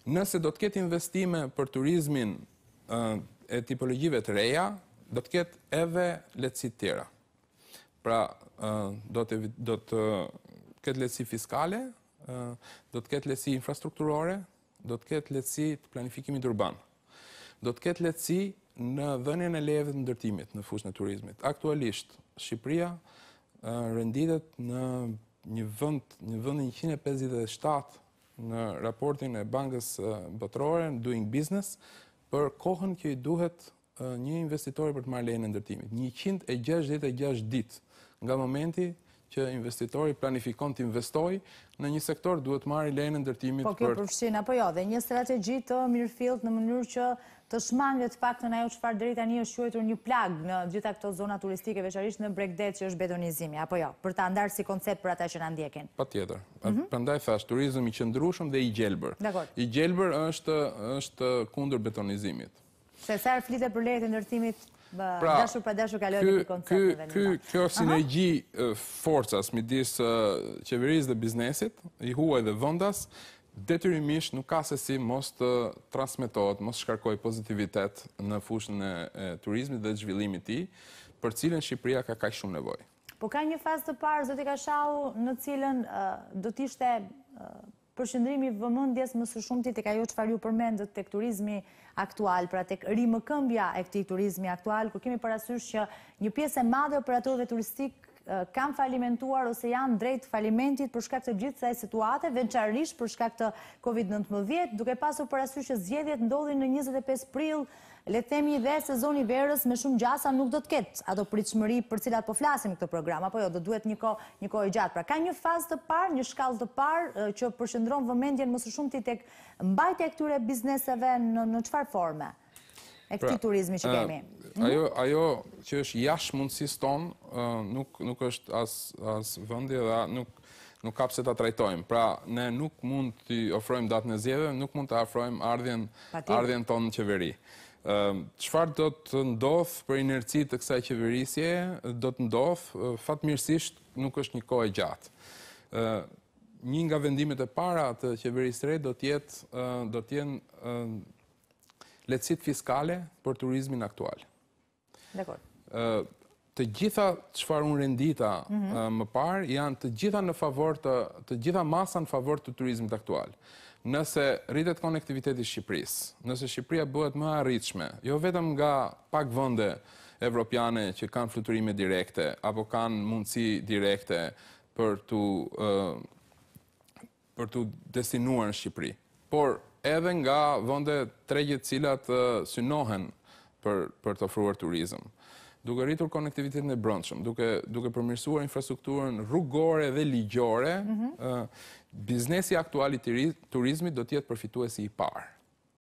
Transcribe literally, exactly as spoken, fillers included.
Nëse do të ketë investime për turizmin e tipologjive të reja, do të ketë edhe lehtësi të tjera. Pra, do të, do të ketë lehtësi fiskale, do të ketë lehtësi infrastrukturore, do të ketë lehtësi të planifikimit urban. Do të ketë lehtësi në dhënien e lejeve të ndërtimit në fushën e turizmit. Aktualisht, Shqipëria renditet në një vend, një vend njëqind e pesëdhjetë e shtatë në raportin e Bankës Botërore, Doing Business, për kohën që i duhet një investitori për të marrë lejen e ndërtimit. njëqind e gjashtëdhjetë e gjashtë ditë nga momenti që investitori planifikon të investojë në një sektor, duhet marrë lejen e ndërtimit. Po kjo përfshin apo jo, dhe një strategji të mirëfillt në mënyrë që të shmanget faktën ajo çfarë deri tani është quajtur një plag në gjitha këto zona turistike, veçanërisht në Bregdet që është betonizimi, apo jo, për ta ndarë si koncept për ata që na ndjekin. Patjetër. Prandaj thash, turizëm i qëndrueshëm dhe i gjelbër. Dakor. I gjelbër është është kundër betonizimit. Se sa herë flitet për lejet e ndërtimit, dashur pa dashur kalojnë në koncepteve. Ky kjo sinergji forcas midis qeverisë dhe biznesit, i huaj dhe vendas, detyrimisht nuk ka se si mos të transmetohet, mos shkarkoj pozitivitet në fushën e turizmit dhe zhvillimit të tij, për cilën Shqipëria ka kaq shumë nevojë. Po ka një fazë të parë, zoti Kashau, në cilën do të ishte përqendrimi i vëmendjes më së shumti tek ajo çfarë ju përmendët tek turizmi aktual, pra tek rimëkëmbja e këtij turizmi aktual, kur kemi parasysh që një pjesë e madhe e operatorëve turistik kanë falimentuar ose janë drejt falimentit për shkak të gjithë kësaj situate, veçanërisht për shkak të kovid nëntëmbëdhjetë, duke pasur parasysh që zgjedhjet ndodhin në njëzet e pesë prill, le të themi dhe sezoni verës me shumë gjasa nuk do të ketë ato pritshmëri për cilat po flasim në këtë program, apo jo, do duhet një kohë, një kohë gjatë. Pra ka një fazë të parë, një shkallë të parë që përqendron vëmendjen më së shumti tek mbajtja e këtyre bizneseve në në çfarë forme e këtij turizmi që kemi. Ajo ajo që është jashtë mundësisë tonë nuk nuk është as as vendi dhe nuk nuk ka pse ta trajtojmë. Pra ne nuk mund t'i ofrojmë datën e zgjedhjeve, nuk mund të afrojmë ardhjen ardhjen tonë në qeveri. Çfarë do të ndodh për inerci të kësaj qeverisje, do të ndodh, fatmirësisht nuk është një kohë e gjatë. Një nga vendimet e para të qeverisë së re do të jetë do të jenë lehtësitë fiskale për turizmin aktual. Dakor. Të gjitha çfarë unë rendita më parë janë të gjitha në favor të të gjitha masa në favor të turizmit aktual. Nëse rritet konektiviteti i Shqipërisë, nëse Shqipëria bëhet më e arritshme, jo vetëm nga pak vende evropiane që kanë fluturime direkte apo kanë mundësi direkte për tu për tu destinuar në Shqipëri, por edhe nga vende tregje të cilat synohen për për të ofruar turizëm. Duke rritur konektivitetin e brendshëm, duke duke përmirësuar infrastrukturën rrugore dhe ligjore, biznesi aktual i turizmit do të jetë përfituesi i parë.